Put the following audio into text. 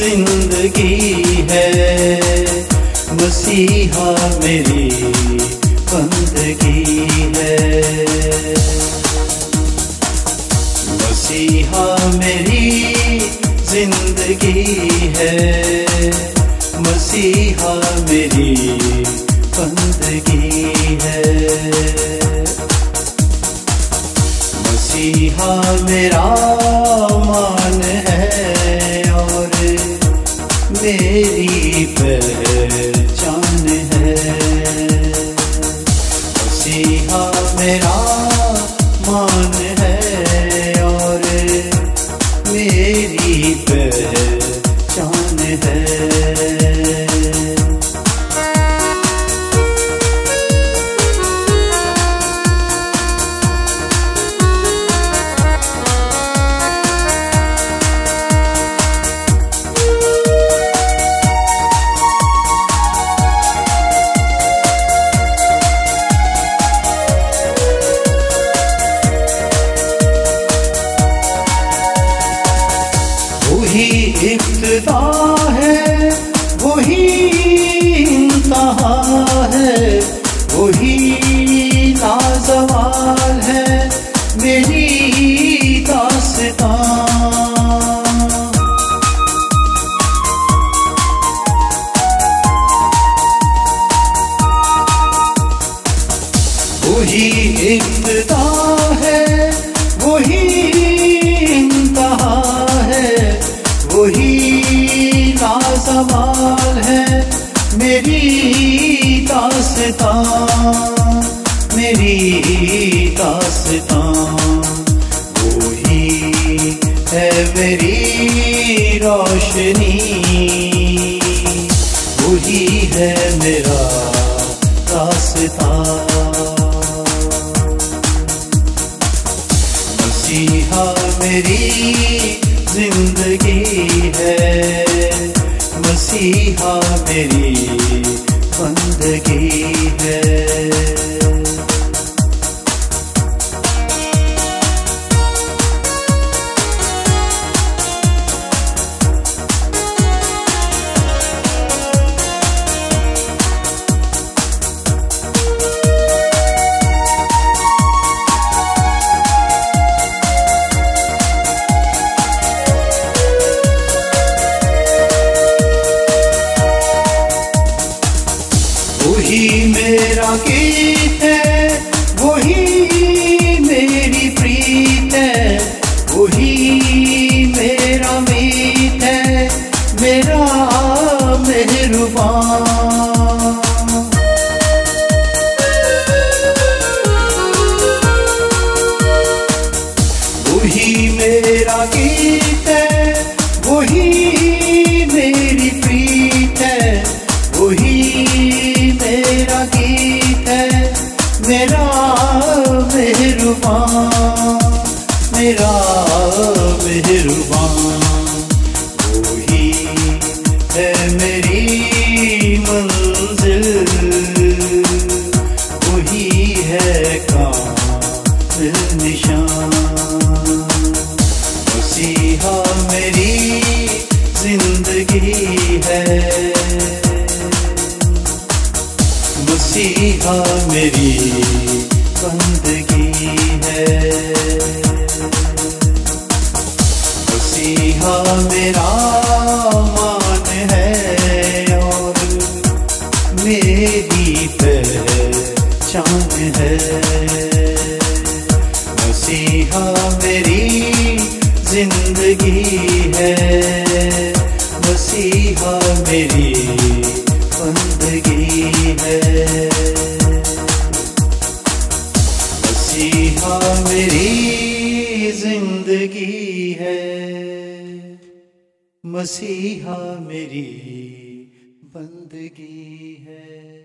जिंदगी है, मसीहा मेरी बंदगी है। मसीहा मेरी जिंदगी है, मसीहा मेरी बंदगी है। मसीहा मेरा मान है और मेरी पहचान है। मसीहा मेरा मान है और मेरी पहचान है। वही इब्तिदा है, वही इंतहा है, वही लाजवाल है मेरी दास्तां। वही इब्तिदा है, वही इंतहा है, वही लाजवाल है मेरी दास्तां, मेरी दास्तां। वही है मेरी रोशनी, वही है मेरा रास्ता। मसीहा मेरी जिंदगी है, मसीहा मेरी बंदगी है। वही मेरा गीत है, वही मेरी प्रीत है, वही मेरा मीत है, मेरा मेहरबान। वही मेरा गीत है, वही मेरी प्रीत है, वही मेरा गीत है, मेरा मेहरबान, मेरा मेहरबान। वही है मेरी मंजिल, वही है कामिल निशान। मसीहा मेरी जिंदगी है, मसीहा मेरी बंदगी है। मसीहा मेरा मान है और मेरी पहचान है। मसीहा मेरी जिंदगी है, मसीहा मेरी बंदगी है। मसीहा मेरी जिंदगी है, मसीहा मेरी बंदगी है।